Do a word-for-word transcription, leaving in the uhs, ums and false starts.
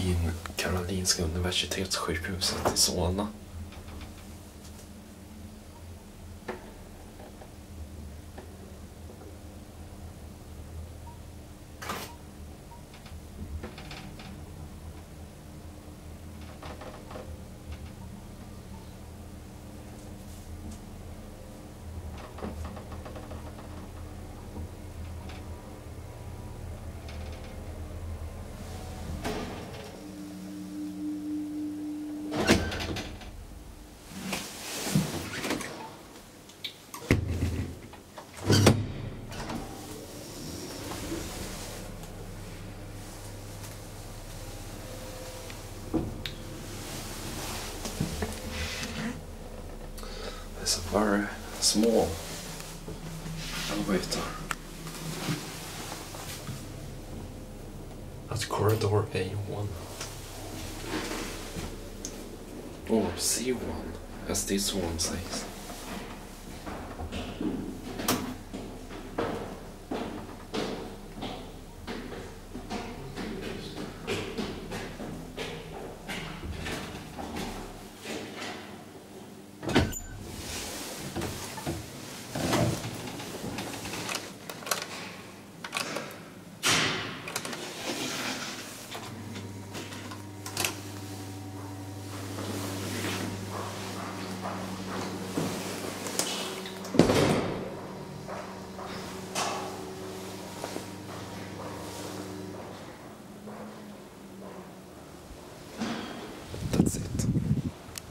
in Karolinska universitetssjukhuset i Solna. It's a very small elevator at corridor A one. Or C one, as this one says.